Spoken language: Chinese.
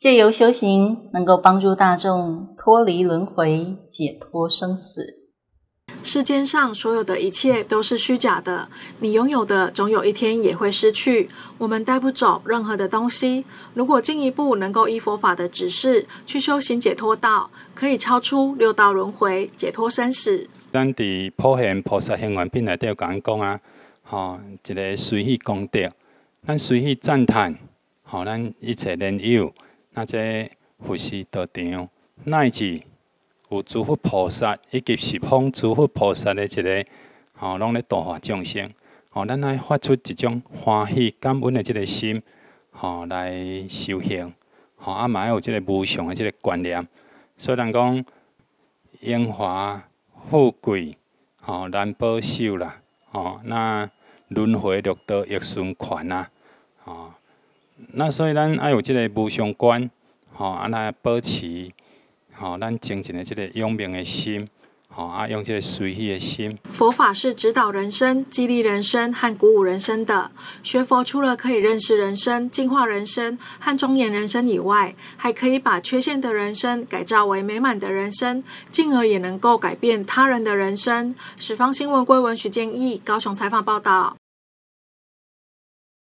借由修行，能够帮助大众脱离轮回，解脱生死。 世间上所有的一切都是虚假的，你拥有的总有一天也会失去。我们带不走任何的东西。如果进一步能够依佛法的指示去修行解脱道，可以超出六道轮回，解脱生死。 咱伫普贤菩萨行愿品内底有甲咱讲啊，一个随喜功德，咱随喜赞叹，咱一切莲友，那这佛事道场，乃至有诸佛菩萨以及十方诸佛菩萨的一个，拢咧度化众生，咱爱发出一种欢喜感恩的这个心，来修行，嘛要有这个无上的这个观念。虽然讲荣华富贵，难保守啦，那轮回六道亦循环啊，那所以咱爱有这个无上观，来保持。咱精进的这个永明的心，用这个随喜的心。 佛法是指导人生、激励人生和鼓舞人生的。学佛除了可以认识人生、净化人生和庄严人生以外，还可以把缺陷的人生改造为美满的人生，进而也能够改变他人的人生。十方新闻归文许建议，高雄采访报道。